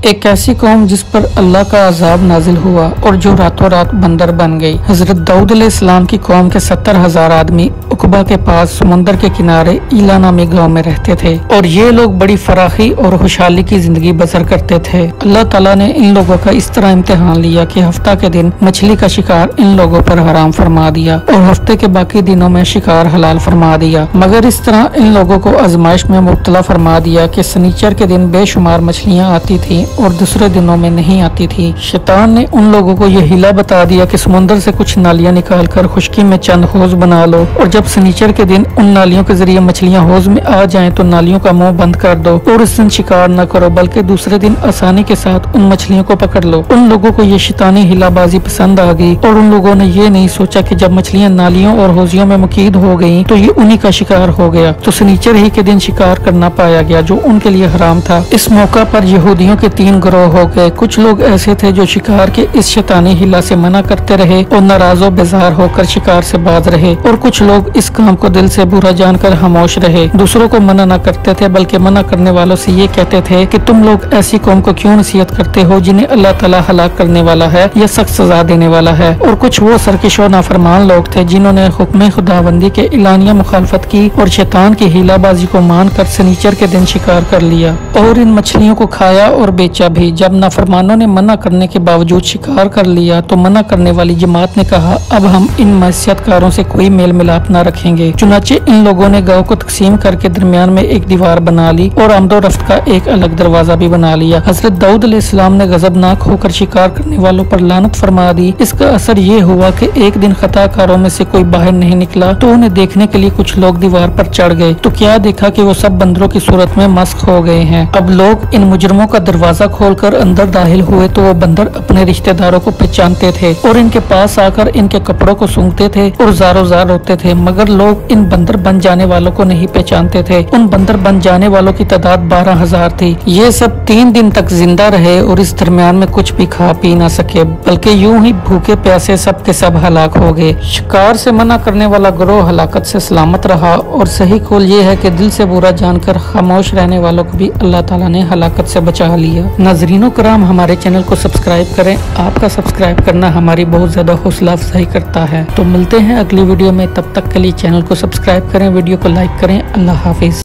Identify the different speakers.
Speaker 1: एक ऐसी कौम जिस पर अल्लाह का अजाब नाजिल हुआ और जो रातों रात बंदर बन गई। हजरत दाऊद अलैहिस्सलाम की कौम के 70,000 आदमी उकबा के पास समुंदर के किनारे ईला नामी गांव में रहते थे और ये लोग बड़ी फराखी और खुशहाली की जिंदगी बसर करते थे। अल्लाह ताला ने इन लोगों का इस तरह इम्तिहान लिया कि हफ्ता के दिन मछली का शिकार इन लोगों पर हराम फरमा दिया और हफ्ते के बाकी दिनों में शिकार हलाल फरमा दिया। मगर इस तरह इन लोगों को आजमाइश में मुब्तला फरमा दिया कि सनीचर के दिन बेशुमार मछलियाँ आती थी और दूसरे दिनों में नहीं आती थी। शैतान ने उन लोगों को यह हिला बता दिया कि समुद्र से कुछ नालियां निकाल कर खुशकी में चंद हौज बना लो और जब सनीचर के दिन उन नालियों के जरिए मछलियां हौज में आ जाएं तो नालियों का मुंह बंद कर दो और इस दिन शिकार न करो बल्कि दूसरे दिन आसानी के साथ उन मछलियों को पकड़ लो। उन लोगों को ये शैतानी हिलाबाजी पसंद आ गई और उन लोगों ने ये नहीं सोचा कि जब मछलियां नालियों और हौजियों में मुकीद हो गयी तो ये उन्हीं का शिकार हो गया। तो सनीचर ही के दिन शिकार करना पाया गया जो उनके लिए हराम था। इस मौका पर यहूदियों के 3 गिरोह हो गए। कुछ लोग ऐसे थे जो शिकार के इस शैतानी हिला से मना करते रहे और नाराजो बेजार होकर शिकार से बाज रहे और कुछ लोग इस काम को दिल से बुरा जानकर खामोश रहे। दूसरों को मना न करते थे बल्कि मना करने वालों से ये कहते थे कि तुम लोग ऐसी कौम को क्यों नसीहत करते हो जिन्हें अल्लाह ताला हलाक करने वाला है या सख्त सजा देने वाला है। और कुछ वो सरकश और नाफरमान लोग थे जिन्होंने हुक्म खुदाबंदी के इलानिया मुखालफत की और शैतान की हिलाबाजी को मानकर सनीचर के दिन शिकार कर लिया और इन मछलियों को खाया और बेचा भी। जब नाफरमानों ने मना करने के बावजूद शिकार कर लिया तो मना करने वाली जमात ने कहा अब हम इन मस्यतकारों से कोई मेल मिलाप न रखेंगे। चुनाचे इन लोगों ने गांव को तकसीम करके दरमियान में एक दीवार बना ली और आमदो रफ्त का एक अलग दरवाजा भी बना लिया। हजरत दाऊद अलैहिस्सलाम ने गजबनाक होकर शिकार करने वालों पर लानत फरमा दी। इसका असर ये हुआ कि एक दिन खताकारों में से कोई बाहर नहीं निकला तो उन्हें देखने के लिए कुछ लोग दीवार पर चढ़ गए तो क्या देखा कि वो सब बंदरों की सूरत में मस्क हो गए हैं। अब लोग इन मुजरमों का दरवाजा खोलकर अंदर दाखिल हुए तो वो बंदर अपने रिश्तेदारों को पहचानते थे और इनके पास आकर इनके कपड़ों को सूंघते थे और ज़ारो ज़ार होते थे। मगर लोग इन बंदर बन जाने वालों को नहीं पहचानते थे। उन बंदर बन जाने वालों की तादाद 12,000 थी। ये सब 3 दिन तक जिंदा रहे और इस दरमियान में कुछ भी खा पी ना सके बल्कि यूं ही भूखे प्यासे सब के सब हलाक हो गए। शिकार से मना करने वाला गिरोह हलाकत से सलामत रहा और सही कौल ये है कि दिल से बुरा जानकर खामोश रहने वालों को भी अल्लाह ताला ने हलाकत से बचा लिया। नाज़रीनों कराम, हमारे चैनल को सब्सक्राइब करें। आपका सब्सक्राइब करना हमारी बहुत ज्यादा हौसला अफजाई करता है। तो मिलते हैं अगली वीडियो में, तब तक के लिए चैनल को सब्सक्राइब करें, वीडियो को लाइक करें। अल्लाह हाफिज।